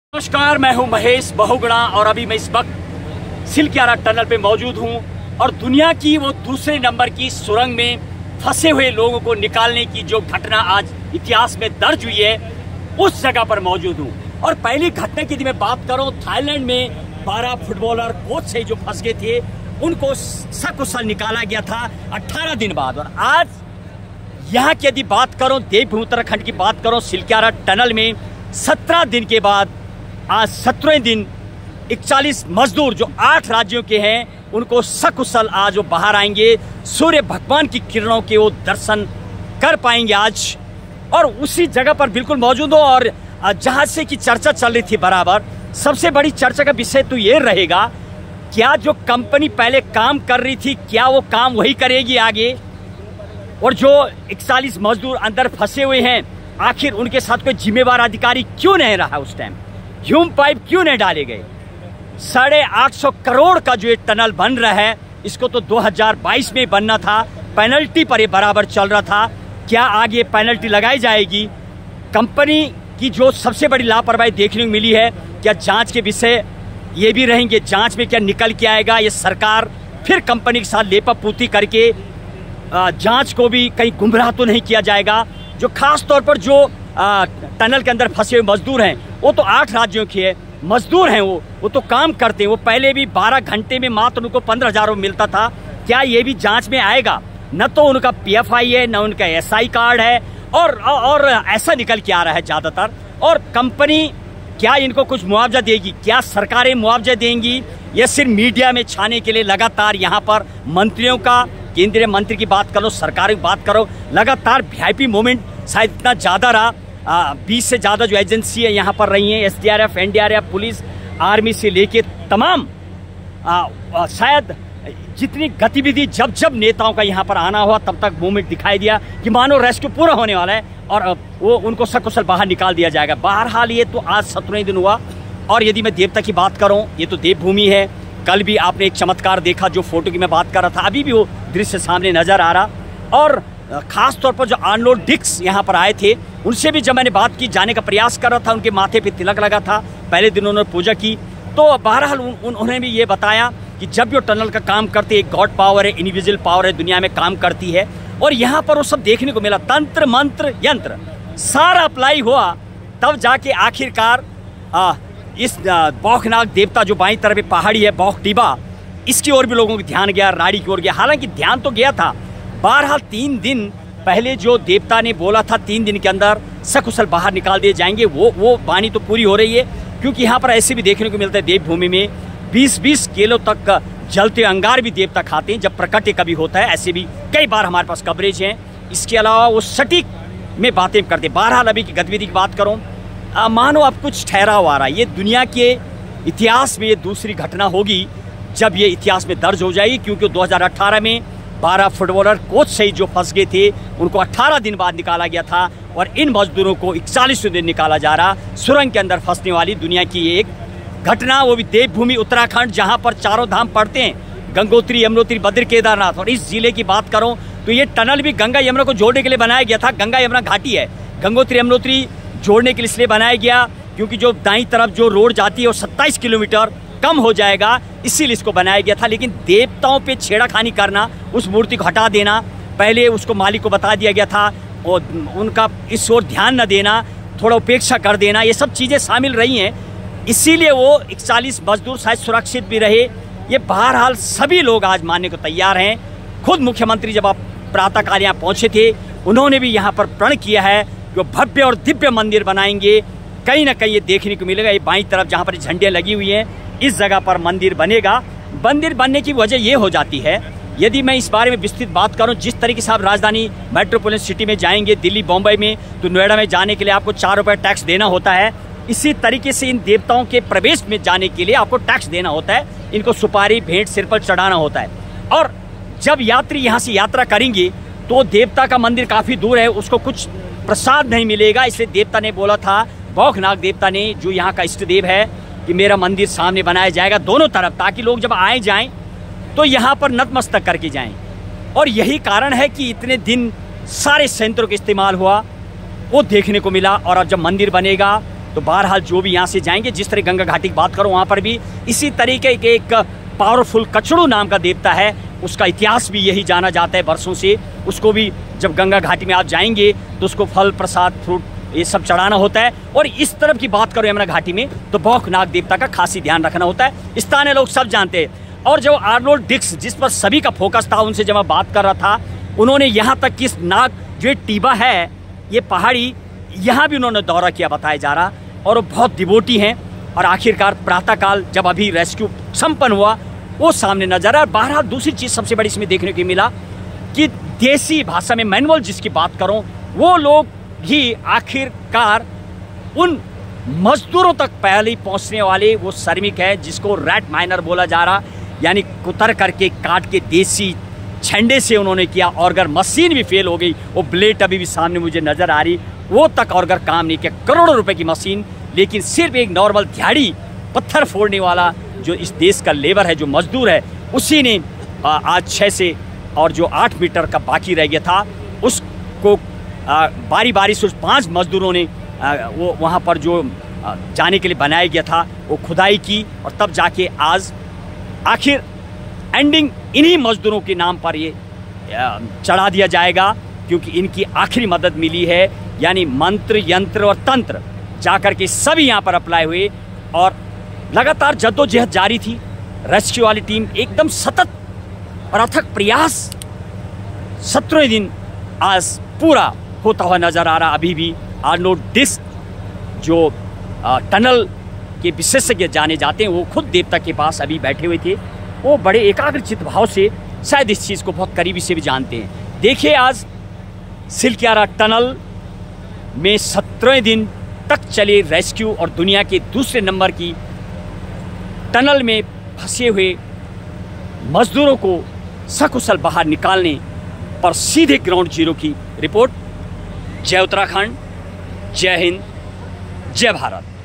नमस्कार, मैं हूं महेश बहुगुणा और अभी मैं इस वक्त सिलक्यारा टनल पे मौजूद हूं और दुनिया की वो दूसरे नंबर की सुरंग में फंसे हुए लोगों को निकालने की जो घटना आज इतिहास में दर्ज हुई है उस जगह पर मौजूद हूं। और पहली घटना की यदि मैं बात करूं, थाईलैंड में 12 फुटबॉलर कोच से जो फंस गए थे उनको सकुशल निकाला गया था 18 दिन बाद। और आज यहाँ की यदि बात करूं, देवभूमि उत्तराखंड की बात करूं, सिलक्यारा टनल में 17 दिन के बाद आज 17वें दिन 41 मजदूर जो 8 राज्यों के हैं उनको सकुशल आज वो बाहर आएंगे, सूर्य भगवान की किरणों के वो दर्शन कर पाएंगे आज। और उसी जगह पर बिल्कुल मौजूद हो और जहां से की चर्चा चल रही थी बराबर, सबसे बड़ी चर्चा का विषय तो ये रहेगा, क्या जो कंपनी पहले काम कर रही थी क्या वो काम वही करेगी आगे, और जो 41 मजदूर अंदर फंसे हुए हैं आखिर उनके साथ कोई जिम्मेवार अधिकारी क्यों नहीं रहा, उस टाइम ह्यूम पाइप क्यों नहीं डाले गए। 850 करोड़ का जो ये टनल बन रहा है इसको तो 2022 में बनना था, पेनल्टी पर ये बराबर चल रहा था। क्या आगे पेनल्टी लगाई जाएगी? कंपनी की जो सबसे बड़ी लापरवाही देखने को मिली है, क्या जांच के विषय ये भी रहेंगे, जांच में क्या निकल के आएगा, ये सरकार फिर कंपनी के साथ लेपापूती करके जांच को भी कहीं गुमराह तो नहीं किया जाएगा। जो खास तौर पर जो टनल के अंदर फंसे हुए मजदूर हैं वो तो 8 राज्यों के मजदूर हैं, वो तो काम करते हैं, वो पहले भी 12 घंटे में मात्र उनको 15,000 मिलता था। क्या ये भी जांच में आएगा? न तो उनका PFI है, न उनका SI कार्ड है और ऐसा निकल के आ रहा है ज्यादातर। और कंपनी क्या इनको कुछ मुआवजा देगी? क्या सरकारें मुआवजा देंगी? ये सिर्फ मीडिया में छाने के लिए लगातार यहाँ पर मंत्रियों का, केंद्रीय मंत्री की बात करो, सरकार की बात करो, लगातार VIP मूवमेंट शायद इतना ज्यादा रहा। 20 से ज्यादा जो एजेंसी है यहाँ पर रही हैं, SDRF, NDRF, पुलिस, आर्मी से लेके तमाम शायद जितनी गतिविधि जब नेताओं का यहाँ पर आना हुआ तब तक मूवमेंट दिखाई दिया कि मानो रेस्क्यू पूरा होने वाला है और वो उनको सकुशल बाहर निकाल दिया जाएगा। बहरहाल ये तो आज 17वें दिन हुआ। और यदि मैं देवता की बात करूँ, ये तो देवभूमि है। कल भी आपने एक चमत्कार देखा, जो फोटो की मैं बात कर रहा था, अभी भी वो दृश्य सामने नजर आ रहा। और खास तौर पर जो आर्नोल्ड डिक्स यहाँ पर आए थे उनसे भी जब मैंने बात की, जाने का प्रयास कर रहा था, उनके माथे पे तिलक लगा था, पहले दिन उन्होंने पूजा की, तो बहरहाल उन्होंने भी ये बताया कि जब जो टनल का काम करते एक गॉड पावर है, इंडिविजुअल पावर है, दुनिया में काम करती है। और यहाँ पर वो सब देखने को मिला, तंत्र मंत्र यंत्र सारा अप्लाई हुआ, तब जाके आखिरकार इस बौखनाक देवता जो बाईं तरफ पहाड़ी है बौख टिबा, इसकी ओर भी लोगों का ध्यान गया, राड़ी की ओर गया। हालांकि ध्यान तो गया था। बहरहाल 3 दिन पहले जो देवता ने बोला था 3 दिन के अंदर सकुशल बाहर निकाल दिए जाएंगे, वो वाणी तो पूरी हो रही है। क्योंकि यहाँ पर ऐसे भी देखने को मिलता है देवभूमि में 20-20 किलो तक जलते अंगार भी देवता खाते हैं जब प्रकट कभी होता है। ऐसे भी कई बार हमारे पास कवरेज है। इसके अलावा वो सटीक में बातें करते। बहरहाल अभी की गतिविधि की बात करूँ, मानो अब कुछ ठहराव आ रहा है। ये दुनिया के इतिहास में ये दूसरी घटना होगी जब ये इतिहास में दर्ज हो जाएगी। क्योंकि 2018 में 12 फुटबॉलर कोच सहित जो फंस गए थे उनको 18 दिन बाद निकाला गया था और इन मजदूरों को 41वें दिन निकाला जा रहा। सुरंग के अंदर फंसने वाली दुनिया की एक घटना, वो भी देवभूमि उत्तराखंड जहां पर चारों धाम पड़ते हैं, गंगोत्री, यमुनोत्री, बद्री, केदारनाथ। और इस जिले की बात करूं तो ये टनल भी गंगा यमुना को जोड़ने के लिए बनाया गया था। गंगा यमुना घाटी है, गंगोत्री यमुनोत्री जोड़ने के लिए इसलिए बनाया गया क्योंकि जो दाईं तरफ जो रोड जाती है वो 27 किलोमीटर कम हो जाएगा, इसीलिए इसको बनाया गया था। लेकिन देवताओं पे छेड़खानी करना, उस मूर्ति को हटा देना, पहले उसको मालिक को बता दिया गया था और उनका इस ओर ध्यान न देना, थोड़ा उपेक्षा कर देना, ये सब चीज़ें शामिल रही हैं। इसीलिए वो 41 मजदूर शायद सुरक्षित भी रहे। ये बहरहाल सभी लोग आज मानने को तैयार हैं। खुद मुख्यमंत्री जब आप प्रातःकाल यहाँ पहुँचे थे उन्होंने भी यहाँ पर प्रण किया है कि भव्य और दिव्य मंदिर बनाएंगे। कहीं ना कहीं ये देखने को मिलेगा, ये बाईं तरफ जहाँ पर झंडियाँ लगी हुई हैं इस जगह पर मंदिर बनेगा। मंदिर बनने की वजह ये हो जाती है, यदि मैं इस बारे में विस्तृत बात करूं, जिस तरीके से आप राजधानी मेट्रोपोलिटन सिटी में जाएंगे, दिल्ली, बॉम्बे में, तो नोएडा में जाने के लिए आपको 4 रुपये टैक्स देना होता है। इसी तरीके से इन देवताओं के प्रवेश में जाने के लिए आपको टैक्स देना होता है, इनको सुपारी भेंट सिर पर चढ़ाना होता है। और जब यात्री यहाँ से यात्रा करेंगे तो देवता का मंदिर काफ़ी दूर है, उसको कुछ प्रसाद नहीं मिलेगा। इसलिए देवता ने बोला था, बौखनाक देवता ने, जो यहाँ का इष्ट देव है, कि मेरा मंदिर सामने बनाया जाएगा दोनों तरफ, ताकि लोग जब आए जाएं तो यहाँ पर नतमस्तक करके जाएं। और यही कारण है कि इतने दिन सारे संयंत्रों का इस्तेमाल हुआ, वो देखने को मिला। और अब जब मंदिर बनेगा तो बहरहाल जो भी यहाँ से जाएंगे, जिस तरह गंगा घाटी की बात करो वहाँ पर भी इसी तरीके के एक पावरफुल कचड़ू नाम का देवता है, उसका इतिहास भी यही जाना जाता है वर्षों से। उसको भी जब गंगा घाटी में आप जाएंगे तो उसको फल प्रसाद फ्रूट ये सब चढ़ाना होता है। और इस तरफ की बात करो यमुना घाटी में तो भौकनाग देवता का खासी ध्यान रखना होता है। स्थानीय लोग सब जानते हैं। और जो आर्नोल्ड डिक्स जिस पर सभी का फोकस था, उनसे जब मैं बात कर रहा था, उन्होंने यहाँ तक कि इस नाग जो टीबा है ये पहाड़ी, यहाँ भी उन्होंने दौरा किया बताया जा रहा, और वो बहुत डिवोटी हैं। और आखिरकार प्रातःकाल जब अभी रेस्क्यू संपन्न हुआ वो सामने नजर आया। बहरहाल दूसरी चीज़ सबसे बड़ी इसमें देखने को मिला कि देसी भाषा में मैनुअल जिसकी बात करूं, वो लोग ही आखिरकार उन मजदूरों तक पहले पहुंचने वाले वो श्रमिक है जिसको रैट माइनर बोला जा रहा, यानी कुतर करके काट के देसी झंडे से उन्होंने किया। और अगर मशीन भी फेल हो गई, वो ब्लेड अभी भी सामने मुझे नजर आ रही, वो तक और अगर काम नहीं किया, करोड़ों रुपए की मशीन, लेकिन सिर्फ एक नॉर्मल दिहाड़ी पत्थर फोड़ने वाला जो इस देश का लेबर है, जो मजदूर है, उसी ने आज 6 से और जो 8 मीटर का बाकी रह गया था उसको बारी बारी से 5 मजदूरों ने वो वहाँ पर जो जाने के लिए बनाया गया था वो खुदाई की, और तब जाके आज आखिर एंडिंग इन्हीं मजदूरों के नाम पर ये चढ़ा दिया जाएगा, क्योंकि इनकी आखिरी मदद मिली है। यानी मंत्र यंत्र और तंत्र जाकर के सभी यहाँ पर अप्लाई हुए और लगातार जद्दोजहद जारी थी। रेस्क्यू वाली टीम एकदम सतत और अथक प्रयास 17वें दिन आज पूरा होता हुआ नजर आ रहा। अभी भी आर्नोल्ड डिक्स जो टनल के विशेषज्ञ जाने जाते हैं, वो खुद देवता के पास अभी बैठे हुए थे। वो बड़े एकाग्रचित्त भाव से शायद इस चीज़ को बहुत करीबी से भी जानते हैं। देखिए आज सिलक्यारा टनल में 17वें दिन तक चले रेस्क्यू और दुनिया के दूसरे नंबर की टनल में फंसे हुए मजदूरों को सकुशल बाहर निकालने पर सीधे ग्राउंड जीरो की रिपोर्ट। जय उत्तराखंड, जय हिंद, जय भारत।